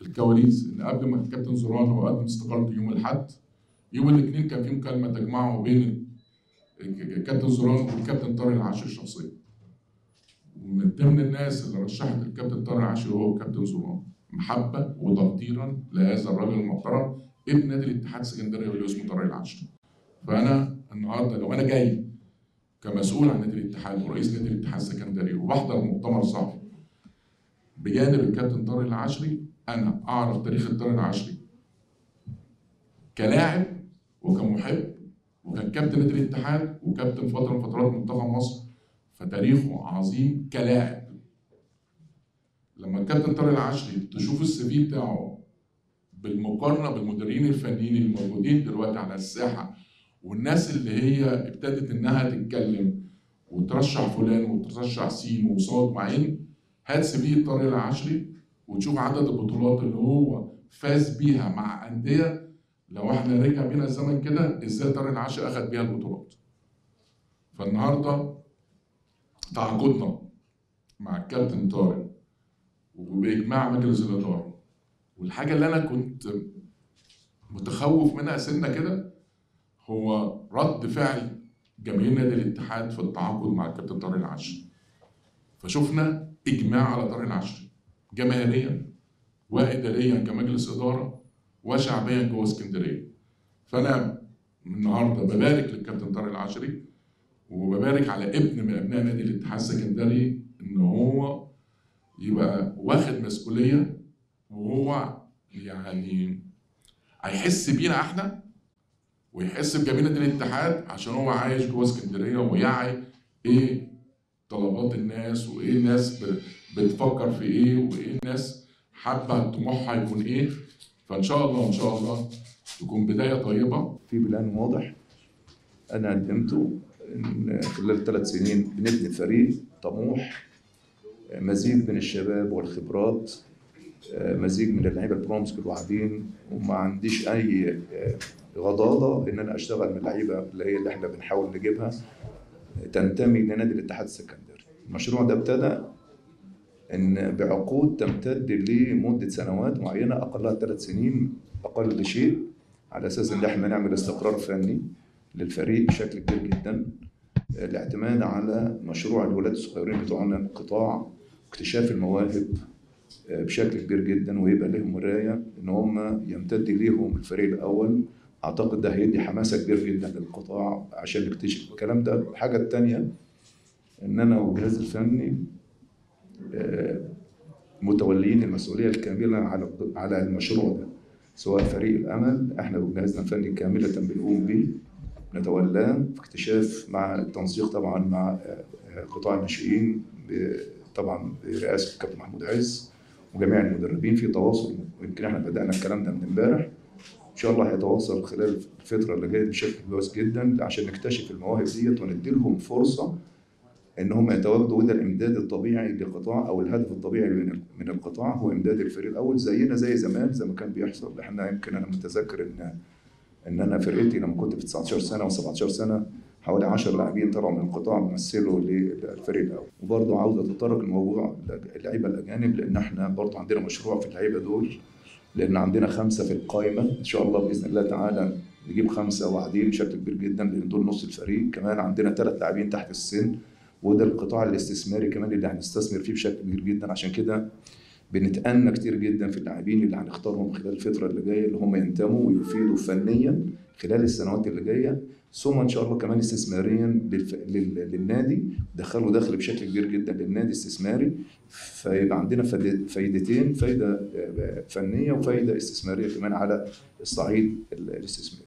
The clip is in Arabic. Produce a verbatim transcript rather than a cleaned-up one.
الكواليس ان قبل ما الكابتن زوران هو قدم استقالته يوم الاحد، يوم الاثنين كان في مكالمه تجمعه بين الكابتن زوران والكابتن طارق العاشري شخصيا. ومن ضمن الناس اللي رشحت الكابتن طارق العاشري هو الكابتن زوران، محبه وتقديرا لهذا الراجل المحترم ابن نادي الاتحاد السكندري واللي اسمه طارق العاشري. فانا النهارده لو انا جاي كمسؤول عن نادي الاتحاد ورئيس نادي الاتحاد السكندري وبحضر مؤتمر صحفي بجانب الكابتن طارق العاشري، انا اعرف تاريخ طارق العاشري كلاعب وكمحب، وكان كابتن نادي الاتحاد وكابتن فتره من فترات منتخب مصر، فتاريخه عظيم كلاعب. لما الكابتن طارق العاشري تشوف السي في بتاعه بالمقارنه بالمديرين الفنيين الموجودين دلوقتي على الساحه والناس اللي هي ابتدت انها تتكلم وترشح فلان وترشح سين وصاد وعين، هات سي في طارق العاشري وتشوف عدد البطولات اللي هو فاز بيها مع انديه. لو احنا رجع بينا الزمن كده ازاي طارق العاشري اخذ بيها البطولات. فالنهارده تعاقدنا مع الكابتن طارق وباجماع مجلس الاداره، والحاجه اللي انا كنت متخوف منها سنه كده هو رد فعل جماهير نادي الاتحاد في التعاقد مع الكابتن طارق العاشري. فشفنا اجماع على طارق العاشري جماهيريا واداريا كمجلس اداره وشعبيا جوه اسكندريه. فانا النهارده ببارك للكابتن طارق العاشري وببارك على ابن من ابناء نادي الاتحاد السكندري ان هو يبقى واخد مسؤوليه، وهو يعني هيحس بينا احنا ويحس بجميع نادي الاتحاد عشان هو عايش جوه اسكندريه ويعي ايه طلبات الناس وايه الناس بتفكر في ايه وايه الناس حابه طموحها يكون ايه. فان شاء الله ان شاء الله تكون بدايه طيبه. في بلان واضح انا قدمته ان خلال ثلاث سنين بنبني فريق طموح، مزيج من الشباب والخبرات، مزيج من اللعيبه البرومسك الواعدين، وما عنديش اي غضاضه ان انا اشتغل من اللعيبه اللي هي اللي احنا بنحاول نجيبها تنتمي لنادي الاتحاد السكندري. المشروع ده ابتدى ان بعقود تمتد لمده سنوات معينه، اقلها ثلاث سنين اقل شيء، على اساس ان احنا نعمل استقرار فني للفريق بشكل كبير جدا، الاعتماد على مشروع الولاد الصغيرين بتوعنا القطاع، اكتشاف المواهب بشكل كبير جدا، ويبقى لهم مرايه ان هم يمتد ليهم الفريق الاول. اعتقد ده هيدي حماسه كبير جدا للقطاع عشان نكتشف الكلام ده. الحاجه الثانيه ان انا والجهاز الفني متوليين المسؤوليه الكامله على على المشروع ده، سواء فريق الامل احنا وجهازنا الفني كامله بنقوم به نتولاه في اكتشاف مع التنسيق طبعا مع قطاع الناشئين طبعا برئاسه الكابتن محمود عز وجميع المدربين في تواصل، ويمكن احنا بدانا الكلام ده من امبارح. ان شاء الله هيتواصل خلال الفتره اللي جايه بشكل كويس جدا عشان نكتشف المواهب ديت وندي لهم فرصه ان هم يتواجدوا. وده الامداد الطبيعي للقطاع او الهدف الطبيعي من من القطاع هو امداد الفريق الاول زينا زي زمان زي ما كان بيحصل. احنا يمكن انا متذكر ان ان انا فرقتي لما كنت في تسعتاشر سنه وسبعتاشر سنه حوالي عشرة لاعبين طلعوا من القطاع بيمثلوا للفريق الاول. وبرضه عاوز اتطرق لموضوع اللعيبه الاجانب، لان احنا برضه عندنا مشروع في اللعيبه دول، لان عندنا خمسه في القائمه ان شاء الله باذن الله تعالى نجيب خمسه واعدين بشكل كبير جدا، لان دول نص الفريق. كمان عندنا ثلاث لاعبين تحت السن، وده القطاع الاستثماري كمان اللي هنستثمر فيه بشكل كبير جدا. عشان كده بنتأنى كتير جدا في اللاعبين اللي هنختارهم خلال الفتره اللي جايه اللي هم ينتموا ويفيدوا فنيا خلال السنوات اللي جايه، ثم ان شاء الله كمان استثماريا للف... لل... للنادي، دخلوا دخل بشكل كبير جدا للنادي استثماري، فيبقى عندنا فايدتين، فايده فنيه وفايده استثماريه كمان على الصعيد الاستثماري.